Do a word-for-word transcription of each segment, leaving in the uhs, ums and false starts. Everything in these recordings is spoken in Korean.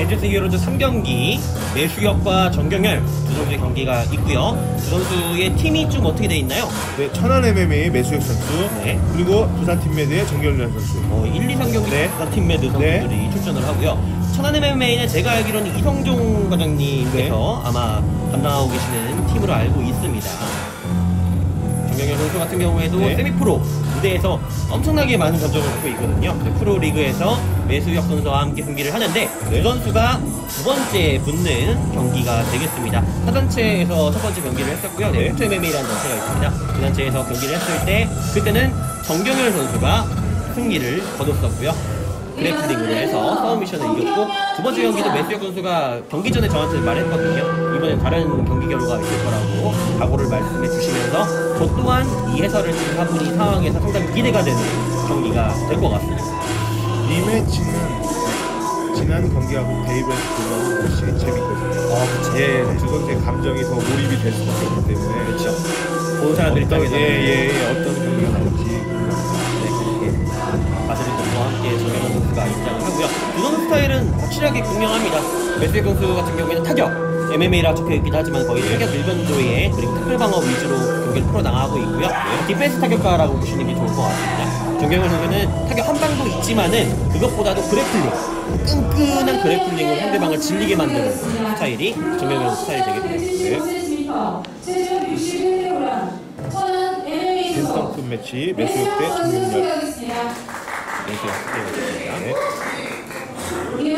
엔지스 히어로즈 삼 경기 매수혁과 정경열 두 선수의 경기가 있고요. 두 선수의 팀이 좀 어떻게 돼 있나요? 네, 천안 엠엠에이 매수혁 선수, 네. 그리고 부산 팀매드의 정경열 선수. 어, 일, 이, 삼 경기 네. 부산 팀매드 선수들이 네. 출전을 하고요. 천안 엠엠에이는 제가 알기로는 이성종 과장님께서 네. 아마 담당하고 계시는 팀으로 알고 있습니다. 정경열 선수 같은 경우에도 네. 세미프로 무대에서 엄청나게 많은 전적을 갖고 있거든요. 프로리그에서 매수혁 선수와 함께 경기를 하는데 두 선수가 두 번째 붙는 경기가 되겠습니다. 타 단체에서 첫 번째 경기를 했었고요. 네, 홈투 엠엠에이라는 단체가 있습니다. 그 단체에서 경기를 했을 때 그때는 정경열 선수가 승리를 거뒀었고요. 그래플링으로 해서 싸움 미션을 이겼고, 두 번째 경기도 매수혁 선수가 경기 전에 저한테 말했거든요. 이번엔 다른 경기 결과가 있을 거라고 각오를 말씀해 주시면서 저 또한 이 해설을 지금 하고 있는 상황에서 상당히 기대가 되는 경기가 될 것 같습니다. 이 매치는 지난 경기하고 대입해서 보면 확실히 재밌거든요. 아, 그쵸. 예, 두 선수의 감정이 더 몰입이 될 수밖에 없기 때문에. 그렇죠. 보는 사람들이 어떤, 따라서 예, 예, 예, 어떤 경기가 나올지. 바세린 선수와 함께 정경원 선수가 입장을 하고요. 두 선수 스타일은 확실하게 분명합니다. 매수혁 선수 같은 경우에는 타격, 엠엠에이라 적혀있기도 하지만 거의 타격 일변도에 그리고 태클 방어 위주로 경기를 풀어나가고 있고요. 디펜스 타격가라고 보시는 게 좋을 것 같습니다. 정경원 선수는 타격 한 방도 있지만은 그것보다도 그래플링, 끈끈한 그래플링으로 상대방을 질리게 만드는 스타일이 정경원 스타일이 되겠네요. 빈스턴급 매치 매수혁 대 정경열. 매수혁 스타일입니다. 네. 이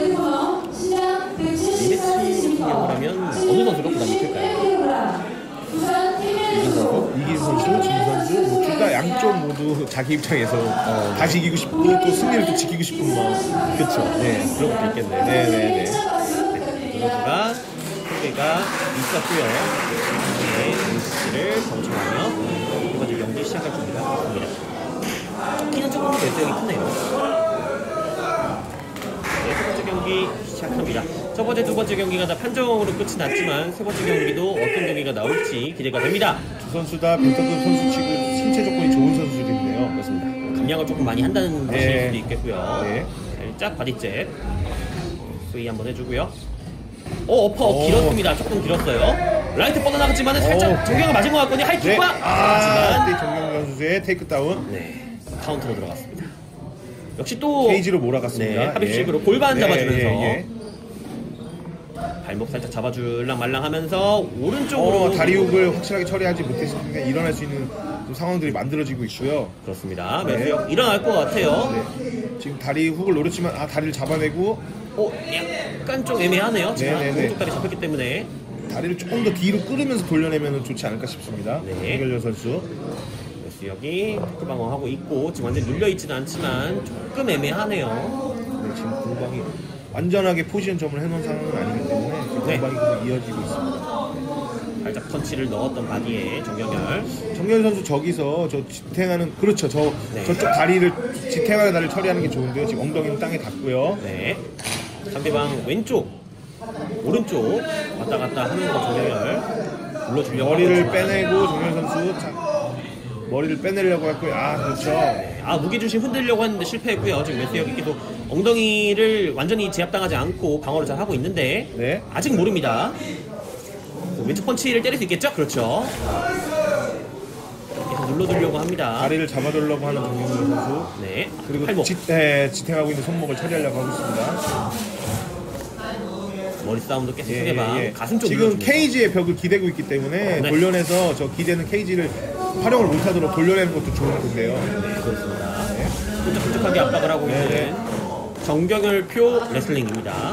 매치 진행을 하면 어느 선수가 부담이 클까요? 이긴 선수, 이긴 선수, 진 선수, 뭐 둘 다 양쪽 모두 자기 입장에서 어, 다시 이기고 싶고 또 승리를 또 지키고 싶은 마음. 그렇죠. 네, 그런 것도 있겠네요. 네, 네, 네. 이 선수가 소개가 있었고요. 네, 를 경청하며 두 번째 경기 시작할 준비가 됐습니다. 키는 조금 더 매수형이 크네요. 네, 세 번째 경기 시작합니다. 첫 번째, 두 번째 경기가 다 판정으로 끝이 났지만 세 번째 경기도 어떤 경기가 나올지 기대가 됩니다. 두 선수 다 벤터급 선수치고 신체 조건이 좋은 선수들인데요. 그렇습니다. 감량을 조금 많이 한다는 것일 네. 수도 있겠고요. 네. 살짝 바디잽 스위 한번 해주고요. 오, 어퍼 오. 길었습니다. 조금 길었어요. 라이트 뻗어나갔지만 살짝 정경가 맞은 것 같거든요. 네. 하이킥과 아, 하지만 네, 정경원 선수의 테이크다운. 네, 카운터로 들어갔습니다. 역시 또 케이지로 몰아갔습니다. 네, 합입식으로 예. 골반 네, 잡아주면서 예, 예. 발목 살짝 잡아줄랑 말랑 하면서 오른쪽으로 어, 다리 훅을 확실하게 처리하지 못했으니까 일어날 수 있는 좀 상황들이 만들어지고 있고요. 그렇습니다. 네. 매수혁 일어날 것 같아요. 네. 지금 다리 훅을 노렸지만 아 다리를 잡아내고 어, 약간 좀 애매하네요. 지금 네, 네, 네. 오른쪽 다리 잡혔기 때문에 다리를 조금 더 뒤로 끌으면서 돌려내면 좋지 않을까 싶습니다. 네. 정경열 선수. 매수혁이 태클 방어하고 있고 지금 완전 히 눌려있지는 않지만 조금 애매하네요. 네, 지금 공방이 완전하게 포지션 점을 해놓은 상황은 아니기 때문에 지금 네. 공방이 계속 이어지고 있습니다. 살짝 펀치를 넣었던 바디에 정경열. 정경열 선수 저기서 저 지탱하는 그렇죠. 저 네. 저쪽 다리를 지탱하는 다리를 처리하는 게 좋은데요. 지금 엉덩이는 땅에 닿고요. 네. 상대방 왼쪽, 오른쪽 왔다 갔다 하면서 정경열 눌러주려고 머리를 하고 있지만 빼내고 정경열 선수 자, 머리를 빼내려고 했고요. 아 그렇죠. 네. 아, 무게중심 흔들려고 했는데 실패했고요. 지금 매수혁이 계속 엉덩이를 완전히 제압당하지 않고 방어를 잘 하고 있는데 네. 아직 모릅니다. 왼쪽 펀치를 때릴 수 있겠죠? 그렇죠. 계속 눌러주려고 합니다. 다리를 잡아주려고 하는 정경열 선수. 네. 그리고 팔목. 지, 네, 지탱하고 있는 손목을 처리하려고 하고 있습니다. 머리 싸움도 계속 예, 상대방 예, 예. 가슴 쪽 지금 눌러줍니다. 케이지의 벽을 기대고 있기 때문에 네. 돌려내서 저 기대는 케이지를 활용을 못하도록 돌려내는 것도 좋은 건데요. 네, 그렇습니다. 끈적끈적하게 압박을 하고 네, 있는 정경열표 레슬링입니다.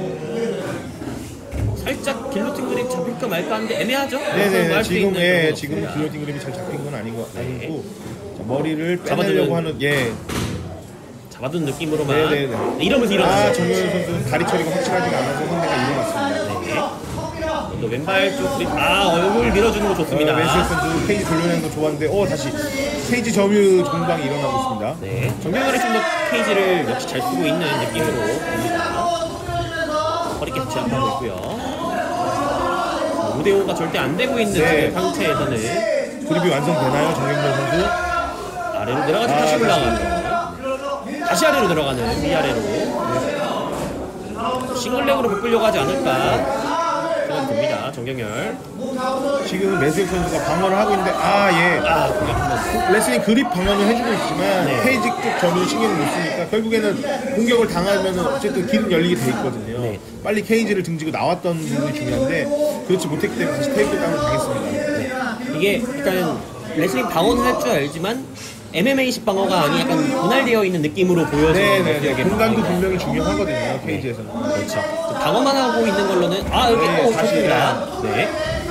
살짝 길로틴 그립 잡힐까 말까 하는데 애매하죠? 네네. 할수 지금 있는 예, 그런 지금 거 없습니다. 길로틴 그립이 잘 잡힌 건 아닌 거 네. 아니고 자, 머리를 잡아주는- 빼내려고 하는 예. 잡아둔 느낌으로만 네네네. 네, 이러면서 아 일어나죠. 정경열 선수 다리 처리가 확실하지가 않아서 상대가 일어났습니다. 네. 또 왼발 쪽 그립, 아 얼굴 밀어주는 거 좋습니다. 어, 왼쪽 선수 케이지 돌려내는 거 좋았는데 어 다시 케이지 점유 공방이 일어나고 있습니다. 네, 정경열이 좀 더 케이지를 역시 잘 쓰고 있는 느낌으로 봅니다. 허리 계속 제압하고 있고요. 오 대 오가 절대 안 되고 있는 네. 지금 상태에서는 그립이 완성되나요 정경열 선수? 아래로 내려가서 아, 다시 다시. 올라가는 다시 아래로 들어가는 위아래로 싱글렉으로 바꾸려고 하지 않을까 생각이 듭니다. 정경열. 지금 매수혁 선수가 방어를 하고 있는데 아 예. 아, 공격 한번. 레슬링 그립 방어는 해주고 있지만 네. 케이지 쪽 점유를 신경을 못 쓰니까 결국에는 공격을 당하면 어쨌든 길은 열리게 돼 있거든요. 네. 빨리 케이지를 등지고 나왔던 부분이 중요한데 그렇지 못했기 때문에 다시 테이크 다운을 당했습니다. 이게 일단 레슬링 방어는 할 줄 알지만 엠엠에이식 방어가 아닌 약간 분할되어 있는 느낌으로 보여지는 네네네. 매수혁의 공간도 방어예요. 분명히 중요하거든요. 케이지에서는. 그렇죠. 방어만 하고 있는 걸로는 아 여기 네, 또 다시. 좋습니다. 네.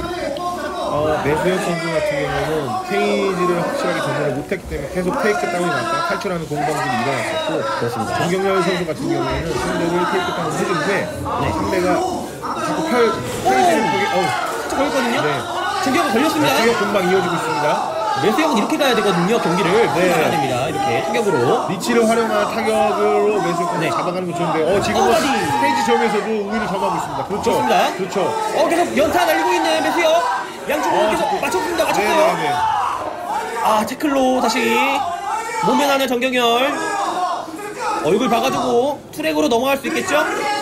어, 매수혁 선수 같은 경우는 케이지를 확실하게 전달을 못했기 때문에 계속 테이크 다운이 났다가 탈출하는 공방들이 일어났었고 그렇습니다. 정경열 선수 같은 경우에는 상대를 테이크 다운을 해주는데 상대가 자꾸 펼, 케이지를 보게 어우 살짝 걸렸거든요. 네. 중격은 걸렸습니다. 매수혁 공방 이어지고 있습니다. 매수혁은 이렇게 가야 되거든요. 경기를 네. 가야 됩니다. 이렇게 타격으로. 리치를 활용한 타격으로 매수혁 선수 네. 잡아가는 건 좋은데 어 지금은 어, 어디? 케이지 점에서도 우위를 점하고 있습니다. 그렇죠. 좋습니다. 그렇죠. 어 계속 연타 날리고 있는 매수혁. 양쪽으로 어, 계속 자꾸. 맞췄습니다. 맞췄어요. 네네네. 아 태클로 다시 모면하는 정경열. 얼굴 봐가지고 트랙으로 넘어갈 수 있겠죠?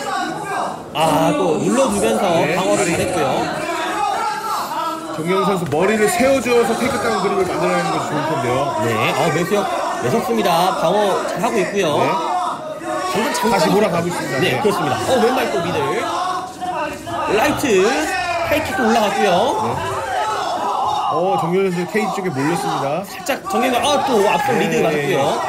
아 또 눌러주면서 네. 방어를 잘했고요. 정경열 선수 머리를 세워주어서 테이크 다운 그립을 만들어내는 것이 좋을 텐데요. 네, 어 매수혁 매섭습니다. 방어 잘 하고 있고요. 네. 잠깐 잠깐 다시 몰아가고 있습니다. 네, 네. 그렇습니다. 어 왼발 또 미들 라이트 하이킥도 올라갔고요. 어 정경열 선수 케이지 쪽에 몰렸습니다. 살짝 정경열 아또 앞선 리드 네. 맞았고요.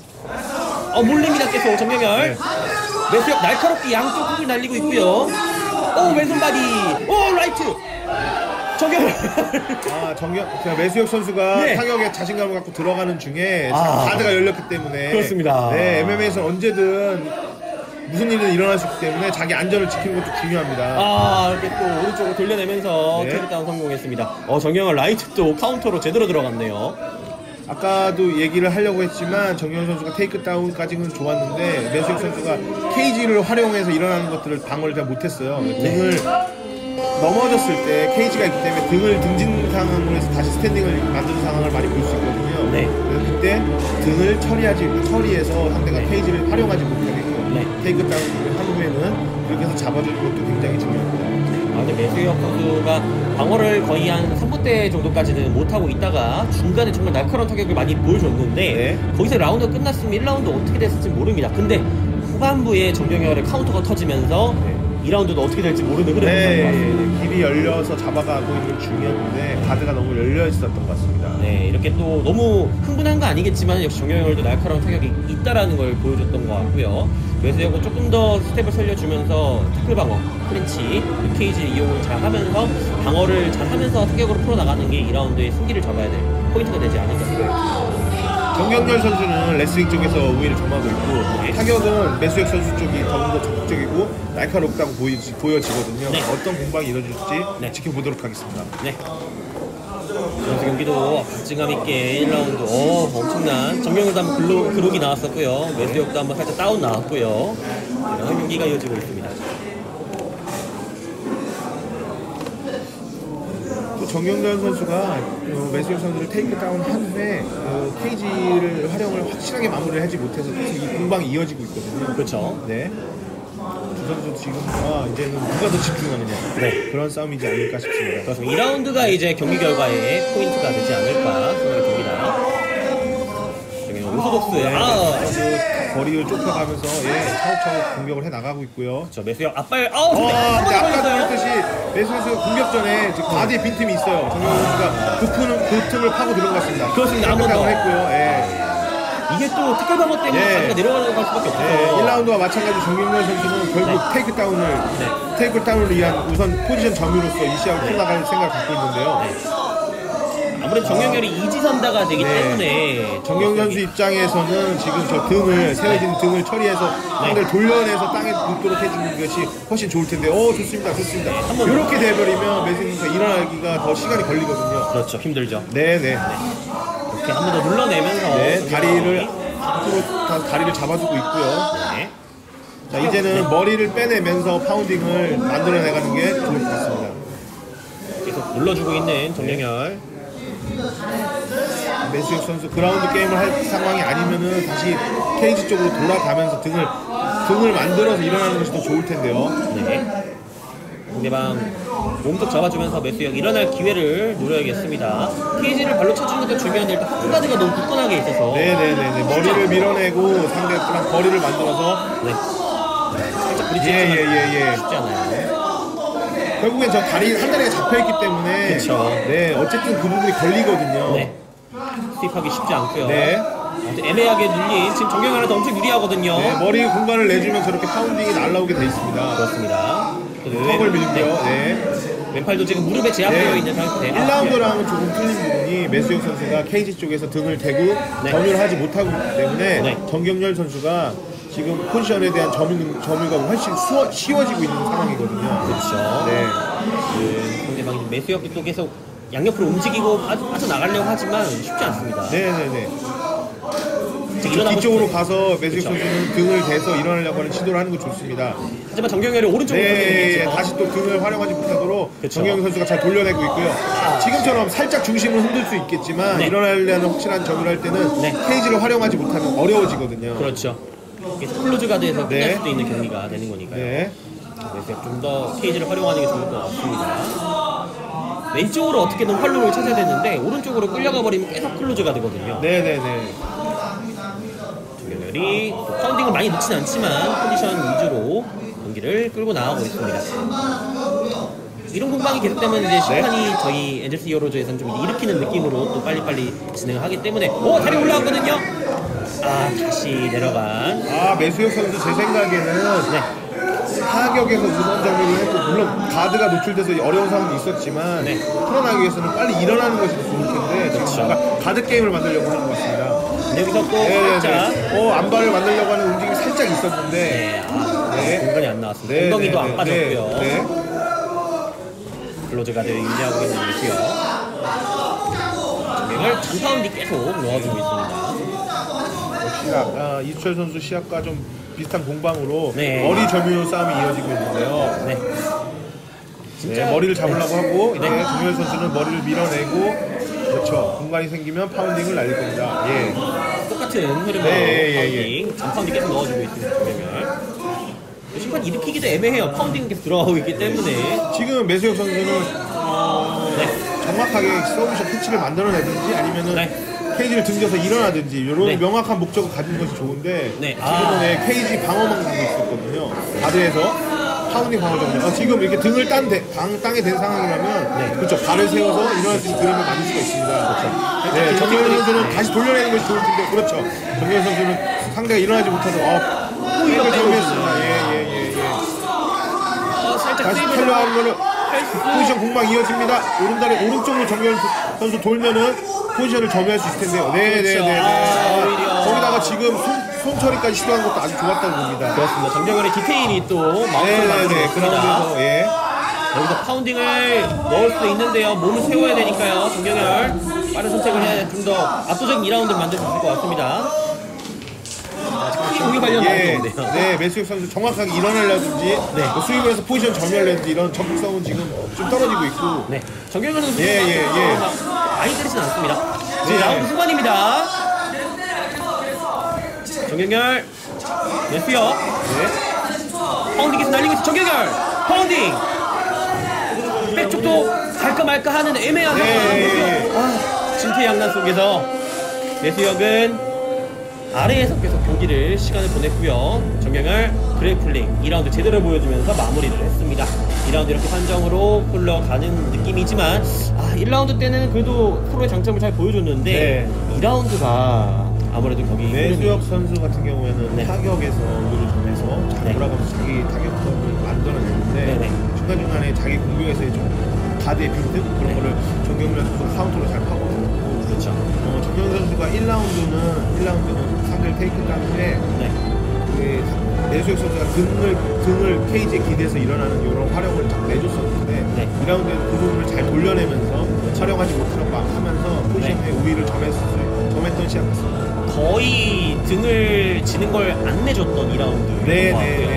어 몰립니다 계속 정경열. 네. 매수혁 날카롭게 양쪽 훅을 날리고 있고요. 오 왼손바디. 오 라이트. 정경열. 아 정경 매수혁 선수가 네. 타격에 자신감을 갖고 들어가는 중에 아. 가드가 열렸기 때문에 그렇습니다. 네 엠엠에이에서 언제든 무슨 일은 일어날 수 있기 때문에 자기 안전을 지키는 것도 중요합니다. 아 이렇게 또 오른쪽으로 돌려내면서 네. 테이크다운 성공했습니다. 어 정경열 라이트 또 카운터로 제대로 들어갔네요. 아까도 얘기를 하려고 했지만 정경 선수가 테이크 다운까지는 좋았는데 매수혁 선수가 케이지를 활용해서 일어나는 것들을 방어를 잘 못했어요. 네. 등을 넘어졌을 때 케이지가 있기 때문에 등을 등진 상황으로 해서 다시 스탠딩을 만드는 상황을 많이 볼 수 있거든요. 네. 그래서 그때 등을 처리하지 처리해서 상대가 케이지를 활용하지 못하게끔 네. 테이크 다운을 한 후에는 그렇게 해서 잡아주는 것도 굉장히 중요합니다. 아, 근데 매수혁 선수가 방어를 거의 한 삼 분대 정도까지는 못하고 있다가 중간에 정말 날카로운 타격을 많이 보여줬는데 네. 거기서 라운드가 끝났으면 일 라운드 어떻게 됐을지 모릅니다. 근데 후반부에 정경열의 카운터가 터지면서 네. 이 라운드도 어떻게 될지 모르는 흐름이 네, 네. 것 같습니다. 길이 열려서 잡아가고 있는 중이었는데 가드가 너무 열려 있었던 것 같습니다. 네, 이렇게 또 너무 흥분한 거 아니겠지만 역시 정경열도 날카로운 타격이 있다라는 걸 보여줬던 것 같고요. 매수혁은 조금 더 스텝을 살려주면서 태클 방어, 크린치, 케이지 이용을 잘 하면서 방어를 잘 하면서 타격으로 풀어나가는 게 이 라운드의 승기를 잡아야 될 포인트가 되지 않을까 생각합니다. 정경열 선수는 레슬링 쪽에서 우위를 점하고 있고 네. 타격은 매수혁 선수 쪽이 더욱 더 적극적이고 날카롭다고 보이지, 보여지거든요. 네. 어떤 공방이 이루어질지 네. 지켜보도록 하겠습니다. 네. 선수 경기도 박진감 있게 일 라운드 오 엄청난 정경열도 한번 글로, 그룹이 나왔었고요. 매수혁도 한번 살짝 다운 나왔고요. 이런 경기가 이어지고 있습니다. 또 정경열 선수가 어, 매수혁 선수를 테이크 다운 한 후에 어, 케이지를 활용을 확실하게 마무리를 하지 못해서 계속 이 공방이 이어지고 있거든요. 그렇죠. 네. 두 선수 지금 아, 이제는 누가 더 집중하느냐 네. 그런 싸움이지 않을까 싶습니다. 그렇습니다. 이 라운드가 이제 경기 결과의 포인트가 되지 않을까 생각이 듭니다. 여기 오소독스. 네, 아, 그 거리를 좁혀가면서 예, 차곡차곡 공격을 해 나가고 있고요. 저 매수혁 앞발. 아우, 근데 아, 한 근데 번에 아까 걸렸어요. 그랬듯이 매수 선수 공격 전에 지금 가드에 빈틈이 있어요. 정경 선수가 그 틈을, 그 틈을 파고 들어갔습니다. 그렇습니다. 한번 더. 했고요. 예. 이게 또 태클 방어 때문에 예. 가드가 내려가는 수밖에 없어요. 네, 일 라운드와 마찬가지로 정경열 선수는 결국 네. 테이크 다운을 네. 테이크 다운을 위한 우선 포지션 점유로서 이 시합을 풀어나갈 생각을 갖고 있는데요. 아무래도 정경열이 이지선다가 되기 네. 때문에 정경열 선수 입장에서는 지금 저 등을 세워진 등을 처리해서 상대를 돌려내서 땅에 눕도록 해주는 것이 훨씬 좋을 텐데, 어 좋습니다, 좋습니다. 한번 더. 이렇게 돼버리면 매수 선수가 일어나기가 더 시간이 걸리거든요. 그렇죠. 힘들죠. 네네. 이렇게 한 번 더 눌러내면서 네, 정경열이- 다리를 앞으로 다 다리를 잡아주고 있고요. 네. 자, 이제는 머리를 빼내면서 파운딩을 만들어내가는 게 좋을 것 같습니다. 계속 눌러주고 있는 정경열. 매수혁 선수 그라운드 게임을 할 상황이 아니면은 다시 케이지 쪽으로 돌아가면서 등을 등을 만들어서 일어나는 것이 더 좋을 텐데요. 네. 상대방 몸쪽 잡아주면서 매수역 일어날 기회를 노려야겠습니다. 케이지를 발로 쳐주는 것도 중요한데 일단 홈가드가 너무 굳건하게 있어서 네네네. 머리를 밀어내고 상대랑 거리를 만들어서 네. 살짝 부딪히는 예예예예. 쉽지 않아요. 결국엔 저 다리 한 다리가 잡혀있기 때문에 그쵸. 네 어쨌든 그 부분이 걸리거든요. 네. 스윕하기 쉽지 않고요. 네. 아무튼 애매하게 눌린 지금 정경현한테 엄청 유리하거든요. 네, 머리 공간을 내주면 저렇게 파운딩이 날라오게 돼 있습니다. 그렇습니다. 턱을 밀고요. 네. 왼팔도 지금 무릎에 제압되어 네. 있는 상태. 일 라운드랑은 조금 틀린 부분이 매수혁 선수가 케이지 쪽에서 등을 대고 네. 점유를 하지 못하고 있기 때문에 네. 정경열 선수가 지금 포지션에 대한 점유, 점유가 훨씬 수워, 쉬워지고 있는 상황이거든요. 그렇죠. 네. 그 상대방이 매수역도 또 계속 양옆으로 움직이고 빠져, 빠져나가려고 하지만 쉽지 않습니다. 네네네. 지금 일어나고 뒤쪽으로 싶어요. 가서 매수혁 그렇죠. 선수는 등을 대서 일어나려고 하는 시도를 하는 거 좋습니다. 하지만 정경열이 오른쪽으로 네, 돌리고 다시 또 등을 활용하지 못하도록 그쵸. 정경영 선수가 잘 돌려내고 있고요. 지금처럼 살짝 중심을 흔들 수 있겠지만 네. 일어나려는 확실한 점유를 할 때는 네. 케이지를 활용하지 못하면 어려워지거든요. 그렇죠. 그래서 클로즈 가드에서 네. 끝날 수도 있는 경기가 되는 거니까요. 네. 그래서 좀 더 케이지를 활용하는 게 좋을 것 같습니다. 왼쪽으로 어떻게든 활로를 찾아야 되는데 오른쪽으로 끌려가 버리면 계속 클로즈 가드거든요. 네네네. 정경열이 또 파운딩을 많이 넣진 않지만 컨디션 위주로 경기를 끌고 나가고 있습니다. 이런 공방이 계속되면 이제 심판이 저희 엔젤스 히어로즈에서는 좀 일으키는 느낌으로 또 빨리빨리 진행을 하기 때문에 오! 다리 올라왔거든요? 아 다시 내려간 아 매수혁 선수 제 생각에는 네. 타격에서 우선 정리를 했고 물론 가드가 노출돼서 어려운 상황도 있었지만 네. 풀어나기 위해서는 빨리 일어나는 것이 더 좋을 텐데 그렇죠. 지금 뭔가 가드 게임을 만들려고 하는 것 같습니다. 여기서 또 네네네. 살짝 어 안발을 만들려고 하는 움직임이 살짝 있었는데 네, 아, 네. 공간이 안 나왔습니다. 네, 엉덩이도 네, 안 빠졌고요. 네, 네. 클로즈 가드를 유지하고 있는 거고요. 정경을 잔파운드 계속 넣어주고 있습니다. 시작. 아, 이수철 선수 시합과 좀 비슷한 공방으로 네. 머리 점유 싸움이 이어지고 있는데요. 네. 진짜 네, 머리를 잡으려고 하고 네. 네, 정현 선수는 머리를 밀어내고 그렇죠. 공간이 생기면 파운딩을 날릴 겁니다. 예. 똑같은 흐름으로 네, 예, 파운딩, 잔파운드 계속 넣어주고 있습니다. 정경을. 심판 일으키기도 애매해요. 파운딩 계속 들어가고 있기 때문에. 지금 매수혁 선수는 어, 네. 정확하게 서브샷 캐치를 만들어내든지 아니면은 네. 케이지를 등져서 일어나든지 이런 네. 명확한 목적을 가진 것이 좋은데 네. 지금은 아. 네, 케이지 방어만 가고 있었거든요. 가드에서 파운딩 방어 정도. 어, 지금 이렇게 등을 딴 데, 당, 땅에 댄 상황이라면 네. 그렇죠. 발을 세워서 일어날 수 있는 그림을 만들 수가 있습니다. 그렇죠. 네, 정현 선수는 네. 다시 돌려내는 것이 좋을 텐데 그렇죠. 정현 선수는 상대가 일어나지 못해서 어, 오히려 이걸 빼고 정리했습니다. 예예예 예, 예. 어, 살짝 다시 세이브를 털려 하는 거는 할 수. 포지션 공방 이어집니다. 오른다리 오른쪽으로 정현 선수 돌면은 포지션을 점유할 수 있을 텐데요. 네네네네. 그렇죠. 아, 오히려. 거기다가 지금 손, 손처리까지 시도한 것도 아주 좋았다고 봅니다. 그렇습니다. 정경열의 디테일이 또 마운트를 네네네. 만들어줬습니다. 그라운드에서 예. 여기서 파운딩을 넣을 수도 있는데요. 몸을 세워야 되니까요. 정경열 빠른 선택을 해야 좀 더 압도적인 이 라운드를 만들 수 있을 것 같습니다. 아직 크게 공이 관련 예. 나오는데요. 네, 매수혁 선수 정확하게 일어나려든지 네. 뭐 수입을 해서 포지션 점유하려든지 이런 적극성은 지금 좀 떨어지고 있고 네, 정경열 선수 예, 예, 예. 많이 때리진 않습니다. 이제 네. 라운드 후반입니다. 정경열, 매수혁, 네. 파운딩 계속 날리고 있어. 정경열, 파운딩. 백쪽도 갈까 말까 하는 애매한 네, 상황. 예, 예. 아, 진퇴양난 속에서 매수혁은 아래에서 계속 경기를 시간을 보냈고요. 정경열 그래플링 이 라운드 제대로 보여주면서 마무리를 했습니다. 이 라운드 이렇게 판정으로 흘러가는 느낌이지만 아, 일 라운드 때는 그래도 서로의 장점을 잘 보여줬는데 네. 이 라운드가 아무래도 경기 매수혁 선수 같은 경우에는 네. 타격에서 오를 점에서 잘 네. 돌아가면서 자기 타격점을 만들어내는데 네네. 중간중간에 자기 공격에서의 좀 가드의 빈틈 그런 네. 거를 정경련 선수가 카운터로 잘 파고들고 그렇죠. 어, 정경련 선수가 일 라운드는 일 라운드는 상대를 테이크 딴 후에 네. 그 매수혁 선수가 등을 등을 케이지에 기대서 일어나는 이런 활용을 잘 내줬었는데 네. 이 라운드에는 그 부분을 잘 돌려내면서 활용하지 못하는 거 하면서 포지션의 우위를 점했, 점했던 시합 같습니다. 거의 등을 지는 걸 안 내줬던 이 라운드. 네네네네.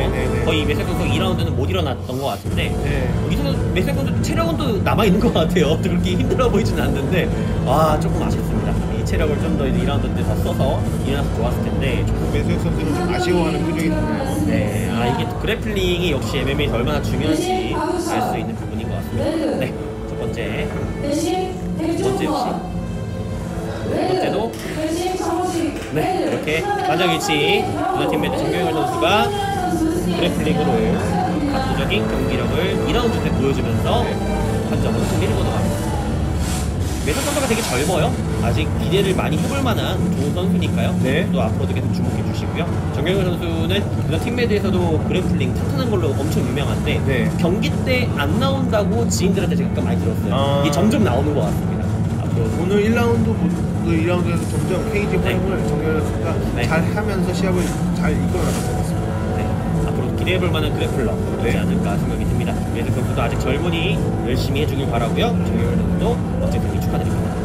네. 거의 매색 선수 이 라운드는 못 일어났던 것 같은데 네. 여기서 매색 선수 체력은 또 남아있는 것 같아요. 그렇게 힘들어 보이지는 않는데 아 조금 아쉽습니다. 이 체력을 좀 더 이 라운드 때 더 써서 일어나서 좋았을 텐데 매수혁 선수는 좀 아쉬워하는 표정이 있나요? 네, 아 이게 또 그래플링이 역시 엠엠에이에서 얼마나 중요한지 알 수 있는 부분인 것 같습니다. 네, 첫 번째, 두 번째 역시, 두 번째도 네 이렇게 만장일치 두산 팀메이트 정경열 선수가 그래플링으로 압도적인 경기력을 이 라운드 때 보여주면서 한 점으로 승리를 거둬갑니다. 매선 선수가 되게 젊어요. 아직 기대를 많이 해볼 만한 좋은 선수니까요. 네. 또 앞으로도 계속 주목해 주시고요. 정경현 선수는 그런 팀매드에서도 그래플링 튼튼한 걸로 엄청 유명한데 네. 경기 때 안 나온다고 지인들한테 제가 많이 들었어요. 아. 이게 점점 나오는 것 같습니다. 앞으로 오늘 일 라운드, 이 라운드에서 점점 케이지 네. 활용을 정열 선수가 네. 잘 하면서 시합을 잘 이끌어 나갈 것 같습니다. 네, 앞으로 기대해볼 만한 그래플러이지 네. 않을까 생각이 듭니다. 매드 선수도 아직 젊으니 열심히 해주길 바라고요. 정경현 선수도 어쨌든 축하드립니다.